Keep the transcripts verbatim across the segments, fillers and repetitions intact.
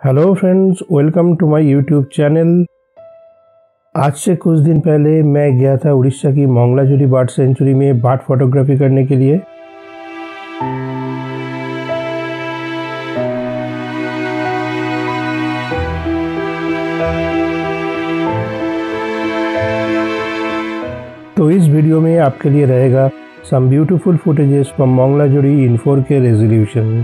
Hello friends, welcome to my YouTube channel. आज से कुछ दिन पहले मैं गया था उड़ीसा की मंगलाजुरी बर्ड सेंचुरी में बर्ड फोटोग्राफी करने के लिए। तो इस वीडियो में आपके लिए रहेगा some beautiful footages from Mangalajodi in four K resolution.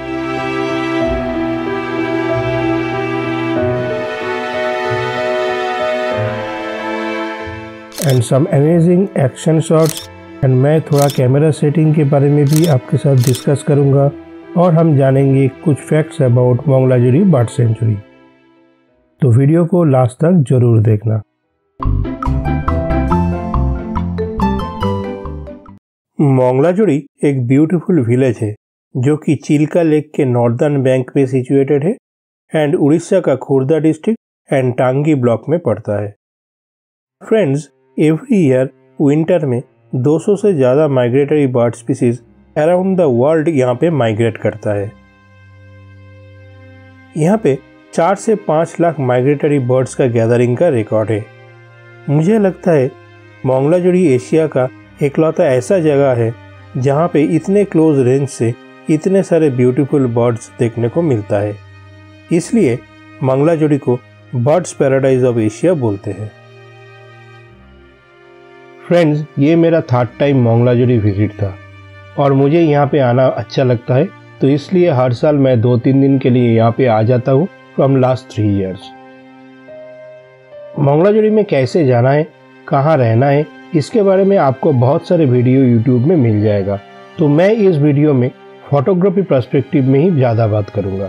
And some amazing action shots. And मैं थोड़ा कैमरा सेटिंग के बारे में भी आपके साथ डिस्कस करूंगा और हम जानेंगे कुछ facts about Mangalajodi bird sanctuary. तो वीडियो को लास्ट तक जरूर देखना। मंगलाजुरी एक ब्यूटीफुल विलेज है जो कि चिल्का लेक के नॉर्दर्न बैंक में सिचुएटेड है एंड उड़ीसा का Khurda district and Tangi block में पड़ता है। फ्रेंड्स, एवरी ईयर विंटर में दो सौ से ज़्यादा migratory bird species around the world यहाँ पे माइग्रेट करता है। यहाँ पे चार से पाँच लाख माइग्रेटरी बर्ड्स का गैदरिंग का रिकॉर्ड है। मुझे लगता है मंगलाजुरी एशिया का एकलौता ऐसा जगह है जहाँ पे इतने क्लोज रेंज से इतने सारे ब्यूटीफुल बर्ड्स देखने को मिलता है। इसलिए मंगलाजुरी को बर्ड्स पैराडाइज ऑफ एशिया बोलते हैं। फ्रेंड्स, ये मेरा थर्ड टाइम मंगलाजुरी विजिट था और मुझे यहाँ पे आना अच्छा लगता है, तो इसलिए हर साल मैं दो तीन दिन के लिए यहाँ पे आ जाता हूँ from last three years. Mangalajodi में कैसे जाना है, कहाँ रहना है, इसके बारे में आपको बहुत सारे वीडियो यूट्यूब में मिल जाएगा। तो मैं इस वीडियो में फोटोग्राफी पर्सपेक्टिव में ही ज़्यादा बात करूँगा।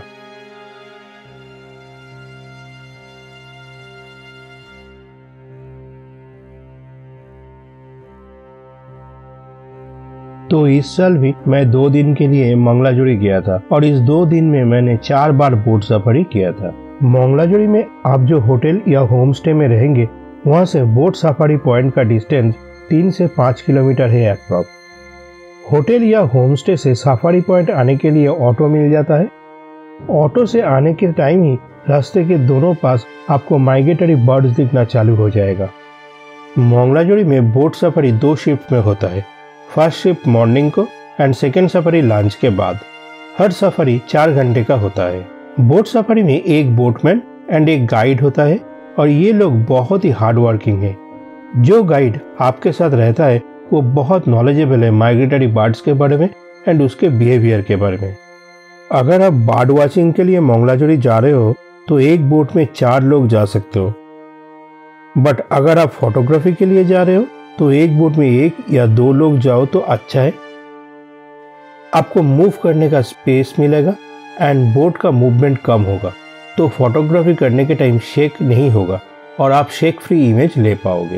तो इस साल भी मैं दो दिन के लिए मंगलाजुरी गया था और इस दो दिन में मैंने चार बार बोट सफारी किया था। मंगलाजुरी में आप जो होटल या होम स्टे में रहेंगे वहाँ से बोट सफारी पॉइंट का डिस्टेंस तीन से पाँच किलोमीटर है अप्रॉक्स। होटल या होम स्टे से सफारी पॉइंट आने के लिए ऑटो मिल जाता है। ऑटो से आने के टाइम ही रास्ते के दोनों पास आपको माइग्रेटरी बर्ड्स दिखना चालू हो जाएगा। मंगलाजुरी में बोट सफारी दो शिफ्ट में होता है, फर्स्ट शिफ्ट मॉर्निंग को एंड सेकेंड सफारी लंच के बाद। हर सफारी चार घंटे का होता है। बोट सफारी में एक बोटमैन एंड एक गाइड होता है और ये लोग बहुत ही हार्ड वर्किंग है। जो गाइड आपके साथ रहता है वो बहुत नॉलेजेबल है माइग्रेटरी बर्ड्स के बारे में एंड उसके बिहेवियर के बारे में। अगर आप बर्ड वॉचिंग के लिए मंगलाजुरी जा रहे हो तो एक बोट में चार लोग जा सकते हो, बट अगर आप फोटोग्राफी के लिए जा रहे हो तो एक बोट में एक या दो लोग जाओ तो अच्छा है। आपको मूव करने का स्पेस मिलेगा एंड बोट का मूवमेंट कम होगा, तो फोटोग्राफी करने के टाइम शेक नहीं होगा और आप शेक फ्री इमेज ले पाओगे।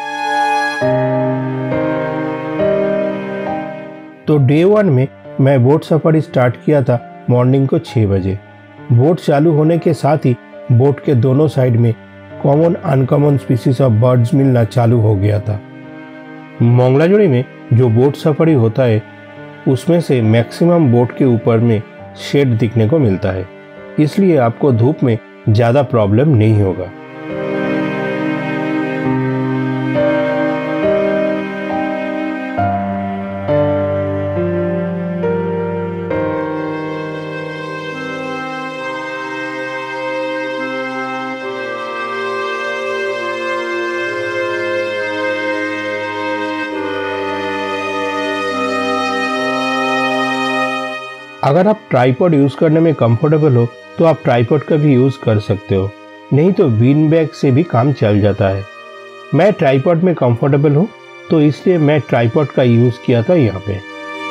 तो डे वन में मैं बोट सफारी स्टार्ट किया था मॉर्निंग को छः बजे। बोट चालू होने के साथ ही बोट के दोनों साइड में common uncommon species of birds मिलना चालू हो गया था। मंगलाजुरी में जो बोट सफारी होता है उसमें से मैक्सिमम बोट के ऊपर में शेड दिखने को मिलता है, इसलिए आपको धूप में ज़्यादा प्रॉब्लम नहीं होगा। अगर आप ट्राइपॉड यूज़ करने में कंफर्टेबल हो तो आप ट्राइपॉड का भी यूज़ कर सकते हो, नहीं तो बीन बैग से भी काम चल जाता है। मैं ट्राइपॉड में कंफर्टेबल हूँ तो इसलिए मैं ट्राइपॉड का यूज़ किया था यहाँ पे।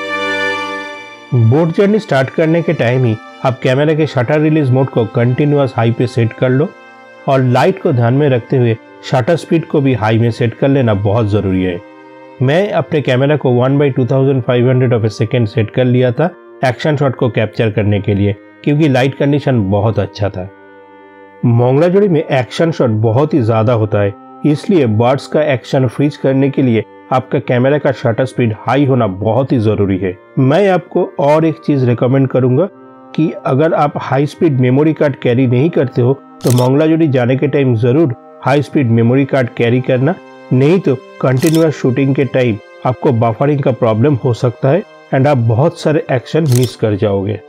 बोट जर्नी स्टार्ट करने के टाइम ही आप कैमरा के शटर रिलीज मोड को कंटिन्यूअस हाई पे सेट कर लो और लाइट को ध्यान में रखते हुए शटर स्पीड को भी हाई में सेट कर लेना बहुत ज़रूरी है। मैं अपने कैमरा को one by two thousand five hundred of a second set कर लिया था एक्शन शॉट को कैप्चर करने के लिए, क्योंकि लाइट कंडीशन बहुत अच्छा था। मंगलाजुरी में एक्शन शॉट बहुत ही ज़्यादा होता है, इसलिए बर्ड्स का एक्शन फ्रीज करने के लिए आपका कैमरा का शटर स्पीड हाई होना बहुत ही ज़रूरी है। मैं आपको और एक चीज़ रिकमेंड करूंगा कि अगर आप high speed memory card carry नहीं करते हो तो मंगलाजुरी जाने के टाइम ज़रूर high speed memory card carry करना, नहीं तो कंटिन्यूअस शूटिंग के टाइम आपको बफरिंग का प्रॉब्लम हो सकता है एंड आप बहुत सारे एक्शन मिस कर जाओगे।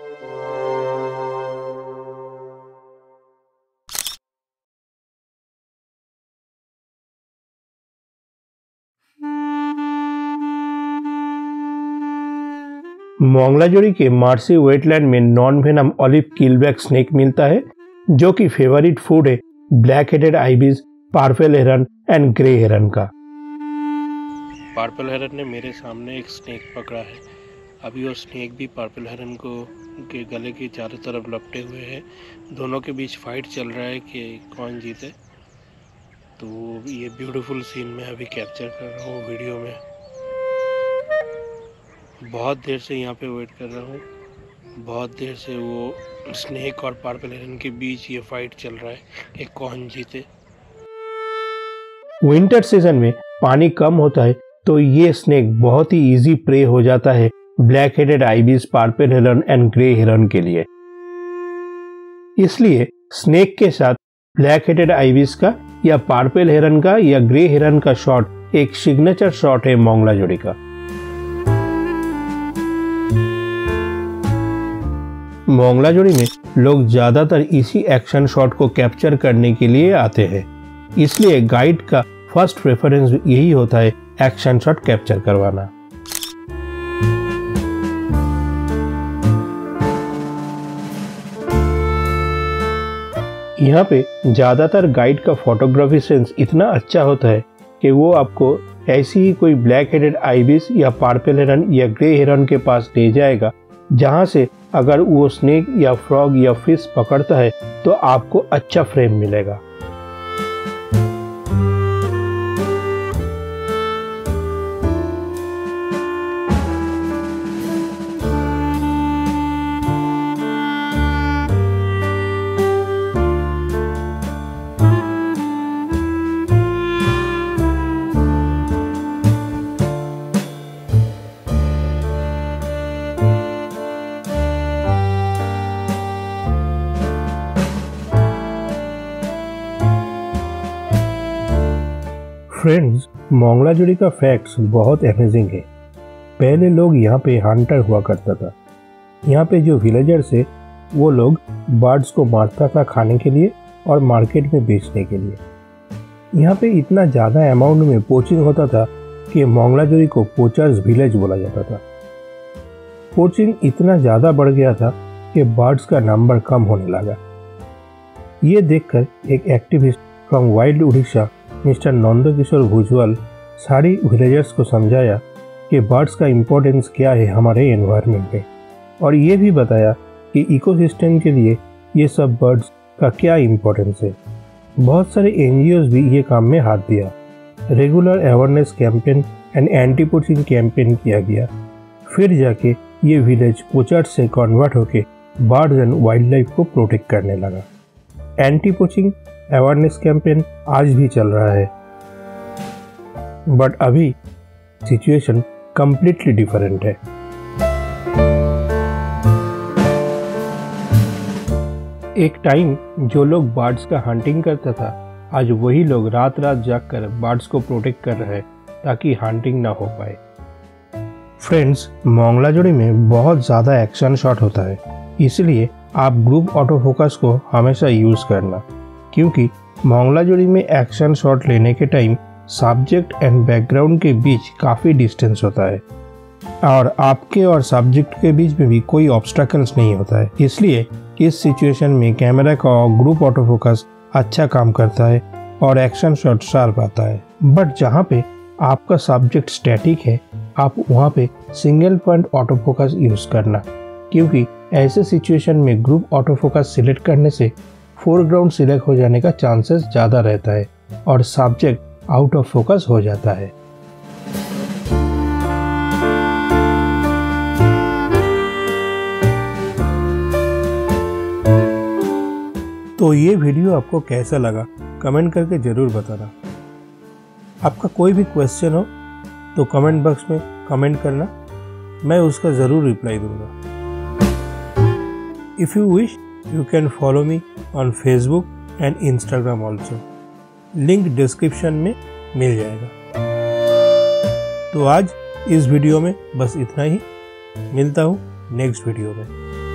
मंगलाजुरी के मार्सी वेटलैंड में non venom olive keelback snake मिलता है जो कि फेवरेट फूड है black headed ibis, purple heron and grey heron का। पर्पल हेरन ने मेरे सामने एक स्नेक पकड़ा है। अभी वो स्नेक भी पर्पल हेरन को के गले के चारों तरफ लपटे हुए है। दोनों के बीच फाइट चल रहा है कि कौन जीते। तो ये ब्यूटीफुल सीन मैं अभी कैप्चर कर रहा हूँ वीडियो में। बहुत देर से यहाँ पे वेट कर रहा हूँ। बहुत देर से वो स्नेक और पर्पल हेरन के बीच ये फाइट चल रहा है कि कौन जीते। विंटर सीजन में पानी कम होता है तो ये स्नेक बहुत ही इजी प्रे हो जाता है black headed ibis, purple heron and grey heron के लिए। इसलिए स्नेक के साथ ब्लैक हेडेड आइबिस का या पर्पल हेरन का या ग्रे हेरन का शॉट एक सिग्नेचर शॉट है मंगलाजुरी का। मंगलाजुरी में लोग ज्यादातर इसी एक्शन शॉट को कैप्चर करने के लिए आते हैं, इसलिए गाइड का फर्स्ट प्रेफरेंस यही होता है एक्शन शॉट कैप्चर करवाना। यहाँ पे ज्यादातर गाइड का फोटोग्राफी सेंस इतना अच्छा होता है कि वो आपको ऐसी ही कोई ब्लैक हेडेड आइबिस या पर्पल हेरन या ग्रे हेरन के पास ले जाएगा जहाँ से अगर वो स्नेक या फ्रॉग या फिश पकड़ता है तो आपको अच्छा फ्रेम मिलेगा। फ्रेंड्स, मंगलाजुरी का फैक्ट्स बहुत अमेजिंग है। पहले लोग यहाँ पे हंटर हुआ करता था। यहाँ पे जो विलेजर्स है वो लोग बर्ड्स को मारता था खाने के लिए और मार्केट में बेचने के लिए। यहाँ पे इतना ज़्यादा अमाउंट में पोचिंग होता था कि मंगलाजुरी को पोचर्स विलेज बोला जाता था। पोचिंग इतना ज़्यादा बढ़ गया था कि बर्ड्स का नंबर कम होने लगा। ये देखकर एक activist from wild Orissa mister Nandakishore Bhujbal सारी विलेजर्स को समझाया कि बर्ड्स का इम्पोर्टेंस क्या है हमारे एनवायरनमेंट में, और ये भी बताया कि इकोसिस्टम के लिए ये सब बर्ड्स का क्या इम्पोर्टेंस है। बहुत सारे एनजीओज भी ये काम में हाथ दिया। Regular awareness campaign and anti poaching campaign किया गया। फिर जाके ये विलेज पोचर से कन्वर्ट होके बर्ड्स एंड वाइल्ड लाइफ को प्रोटेक्ट करने लगा। एंटी पोचिंग अवेयरनेस कैंपेन आज भी चल रहा है, बट अभी सिचुएशन कंप्लीटली डिफरेंट है। एक टाइम जो लोग बर्ड्स का हंटिंग करता था, आज वही लोग रात रात जागकर बर्ड्स को प्रोटेक्ट कर रहे हैं ताकि हंटिंग ना हो पाए। फ्रेंड्स, मंगलाजुरी में बहुत ज़्यादा एक्शन शॉट होता है, इसलिए आप ग्रुप ऑटो फोकस को हमेशा यूज़ करना, क्योंकि मंगलाजुरी में एक्शन शॉट लेने के टाइम सब्जेक्ट एंड बैकग्राउंड के बीच काफ़ी डिस्टेंस होता है और आपके और सब्जेक्ट के बीच में भी कोई ऑब्स्टैकल्स नहीं होता है। इसलिए इस सिचुएशन में कैमरा का ग्रुप ऑटो फोकस अच्छा काम करता है और एक्शन शॉट शार्प आता है। बट जहाँ पे आपका सब्जेक्ट स्टैटिक है, आप वहाँ पे single point auto focus use करना, क्योंकि ऐसे सिचुएशन में ग्रुप ऑटो फोकस सिलेक्ट करने से फोरग्राउंड सिलेक्ट हो जाने का चांसेस ज़्यादा रहता है और सब्जेक्ट आउट ऑफ फोकस हो जाता है। तो ये वीडियो आपको कैसा लगा कमेंट करके ज़रूर बताना। आपका कोई भी क्वेश्चन हो तो कमेंट बॉक्स में कमेंट करना, मैं उसका ज़रूर रिप्लाई दूंगा। If you wish, you can follow me on Facebook and Instagram also. Link description में मिल जाएगा। तो आज इस वीडियो में बस इतना ही। मिलता हूँ नेक्स्ट वीडियो में।